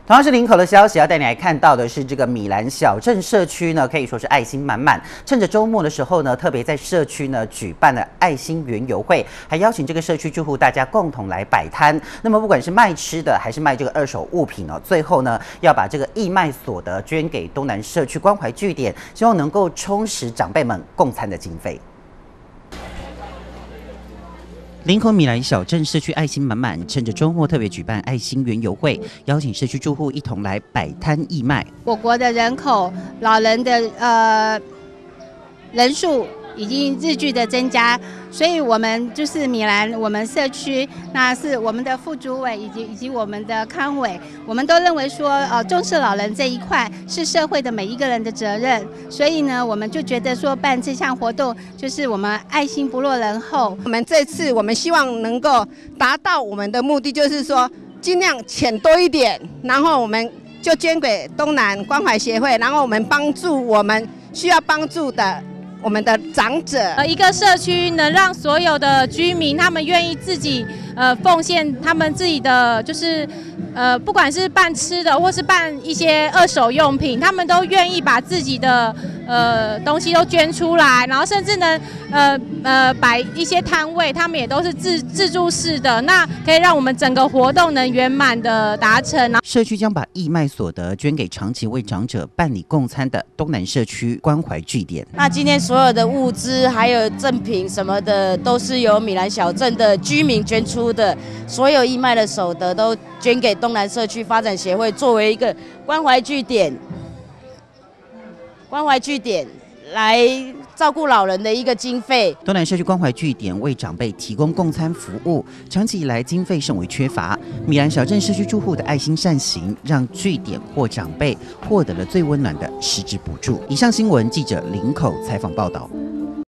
同样是林口的消息，要带你来看到的是这个米兰小镇社区呢，可以说是爱心满满。趁着周末的时候呢，特别在社区呢举办了爱心园游会，还邀请这个社区住户大家共同来摆摊。那么不管是卖吃的还是卖这个二手物品哦，最后呢要把这个义卖所得捐给东南社区关怀据点，希望能够充实长辈们共餐的经费。林口米兰小镇社区爱心满满，趁着周末特别举办爱心园游会，邀请社区住户一同来摆摊义卖。 我国的人口老人的人数已经日剧的增加，所以我们就是米兰我们社区，那是我们的副主委以及我们的康委，我们都认为说重视老人这一块是社会的每一个人的责任，所以呢我们就觉得说办这项活动就是我们爱心不落人后。 我们这次我们希望能够达到我们的目的，就是说尽量钱多一点，然后我们就捐给东南关怀协会，然后我们帮助我们需要帮助的我们的长者。 一个社区能让所有的居民他们愿意自己奉献他们自己的，就是不管是办吃的或是办一些二手用品，他们都愿意把自己的东西都捐出来，然后甚至呢摆一些摊位，他们也都是自助式的，那可以让我们整个活动能圆满的达成。 社区将把义卖所得捐给长期为长者办理共餐的东南社区关怀据点。 那今天所有的物资还有赠品什么的，都是由米兰小镇的居民捐出的，所有义卖的所得都捐给东南社区发展协会，作为一个关怀据点来照顾老人的一个经费。 东南社区关怀据点为长辈提供共餐服务，长期以来经费甚为缺乏。米兰小镇社区住户的爱心善行，让据点或长辈获得了最温暖的实质补助。以上新闻记者林口采访报道。